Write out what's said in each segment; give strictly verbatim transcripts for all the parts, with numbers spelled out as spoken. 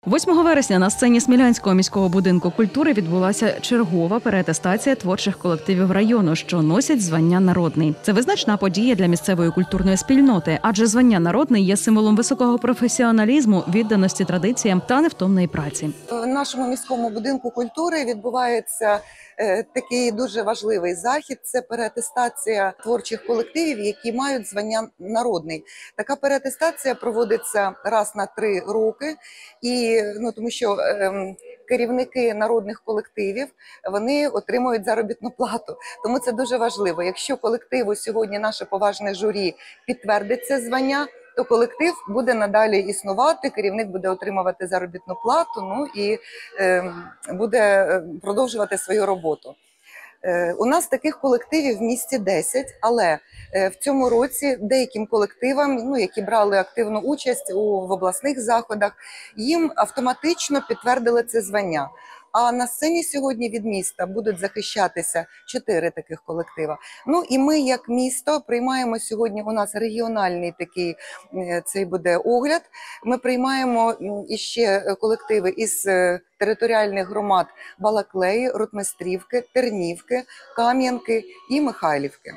восьмого вересня на сцені Смілянського міського будинку культури відбулася чергова переатестація творчих колективів району, що носять звання «Народний». Це визначна подія для місцевої культурної спільноти, адже звання «Народний» є символом високого професіоналізму, відданості традиціям та невтомної праці. В нашому міському будинку культури відбувається такий дуже важливий захід – це переатестація творчих колективів, які мають звання «Народний». Така переатестація проводиться раз на три роки, і, ну, тому що е, керівники народних колективів, вони отримують заробітну плату. Тому це дуже важливо. Якщо колективу сьогодні наше поважне журі підтвердить це звання, то колектив буде надалі існувати, керівник буде отримувати заробітну плату, ну і е, буде продовжувати свою роботу. Е, у нас таких колективів в місті десять, але е, в цьому році деяким колективам, ну, які брали активну участь у, в обласних заходах, їм автоматично підтвердили це звання. А на сцені сьогодні від міста будуть захищатися чотири таких колектива. Ну і ми, як місто, приймаємо сьогодні, у нас регіональний такий, цей буде огляд, ми приймаємо іще колективи із територіальних громад Балаклеї, Ротмістрівки, Тернівки, Кам'янки і Михайлівки.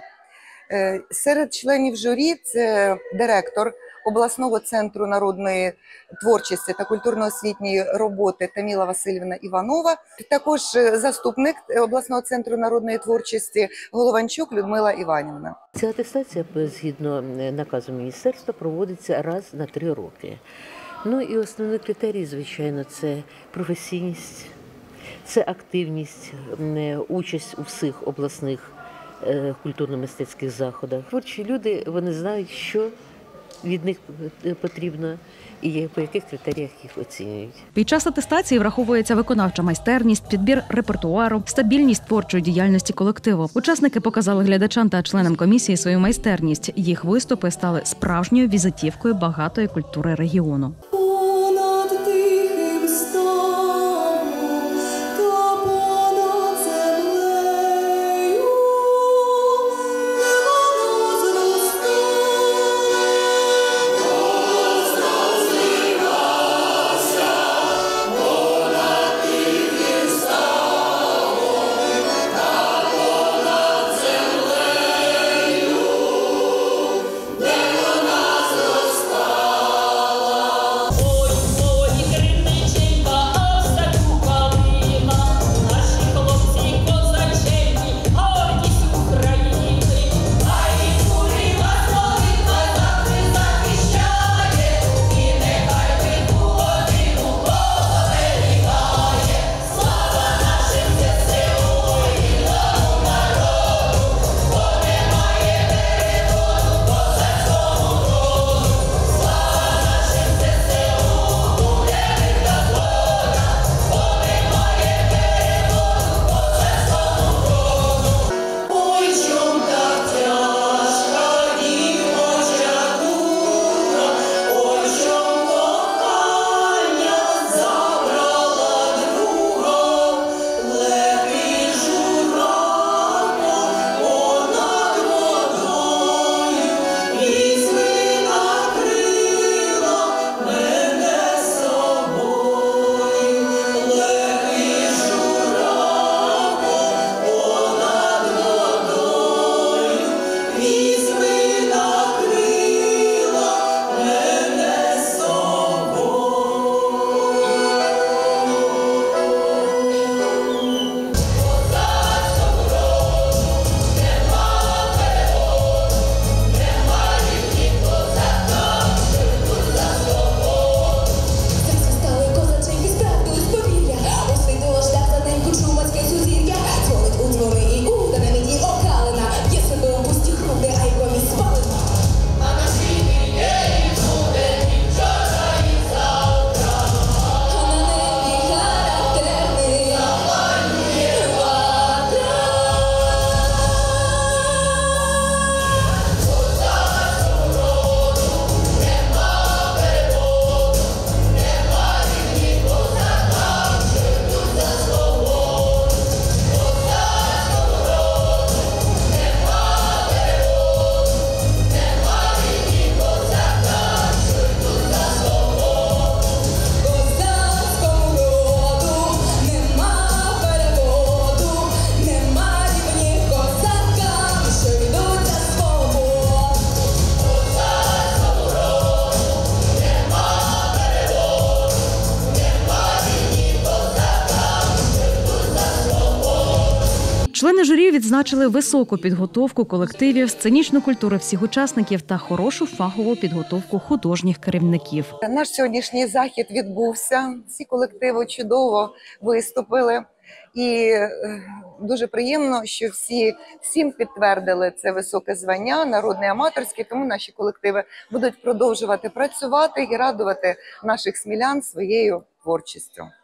Серед членів журі це директор обласного центру народної творчості та культурно-освітньої роботи Таміла Васильівна Іванова, також заступник обласного центру народної творчості Голованчук Людмила Іванівна. Ця атестація, згідно наказу міністерства, проводиться раз на три роки. Ну і основний критерій, звичайно, це професійність, це активність, участь у всіх обласних культурно-мистецьких заходах. Творчі люди, вони знають, що від них потрібно і по яких критеріях їх оцінюють. Під час атестації враховується виконавча майстерність, підбір репертуару, стабільність творчої діяльності колективу. Учасники показали глядачам та членам комісії свою майстерність. Їх виступи стали справжньою візитівкою багатої культури регіону. відзначили високу підготовку колективів, сценічну культуру всіх учасників та хорошу фахову підготовку художніх керівників. Наш сьогоднішній захід відбувся. Всі колективи чудово виступили. І е, дуже приємно, що всі всім підтвердили це високе звання, народне аматорське, тому наші колективи будуть продовжувати працювати і радувати наших смілян своєю творчістю.